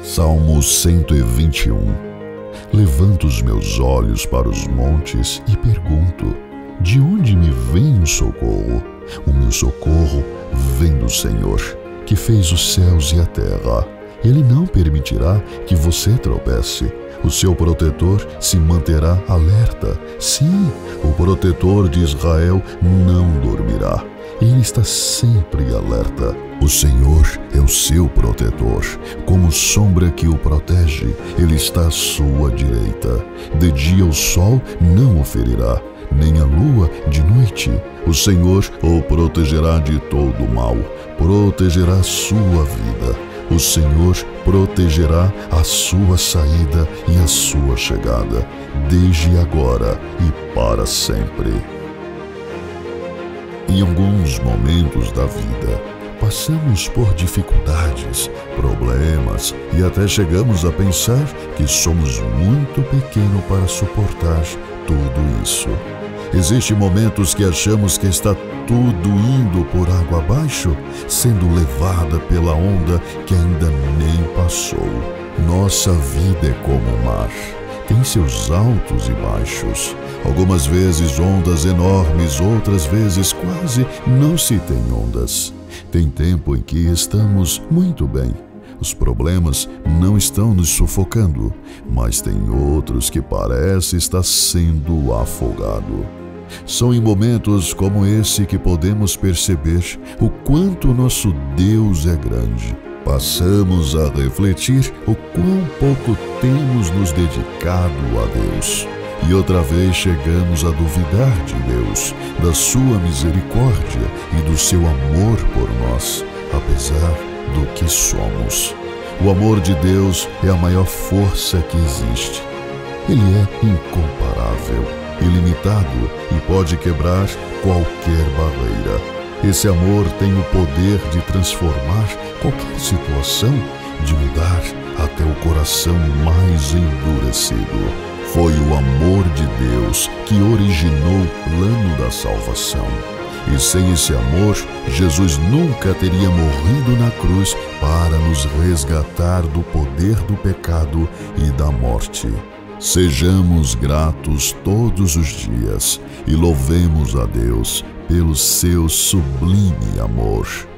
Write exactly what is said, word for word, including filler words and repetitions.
Salmo cento e vinte e um. Levanto os meus olhos para os montes e pergunto: de onde me vem o socorro? O meu socorro vem do Senhor, que fez os céus e a terra. Ele não permitirá que você tropece. O seu protetor se manterá alerta. Sim, o protetor de Israel não dormirá. Ele está sempre alerta. O Senhor é o seu protetor. Como sombra que o protege, Ele está à sua direita. De dia o sol não o ferirá, nem a lua de noite. O Senhor o protegerá de todo mal, protegerá a sua vida. O Senhor protegerá a sua saída e a sua chegada, desde agora e para sempre. Em alguns momentos da vida, passamos por dificuldades, problemas e até chegamos a pensar que somos muito pequenos para suportar tudo isso. Existem momentos que achamos que está tudo indo por água abaixo, sendo levada pela onda que ainda nem passou. Nossa vida é como o mar. Tem seus altos e baixos. Algumas vezes ondas enormes, outras vezes quase não se tem ondas. Tem tempo em que estamos muito bem. Os problemas não estão nos sufocando, mas tem outros que parece estar sendo afogado. São em momentos como esse que podemos perceber o quanto nosso Deus é grande. Passamos a refletir o quão pouco temos nos dedicado a Deus. E outra vez chegamos a duvidar de Deus, da sua misericórdia e do seu amor por nós, apesar do que somos. O amor de Deus é a maior força que existe. Ele é incomparável, ilimitado e pode quebrar qualquer barreira. Esse amor tem o poder de transformar qualquer situação, de mudar até o coração mais endurecido. Foi o amor de Deus que originou o plano da salvação. E sem esse amor, Jesus nunca teria morrido na cruz para nos resgatar do poder do pecado e da morte. Sejamos gratos todos os dias e louvemos a Deus pelo seu sublime amor.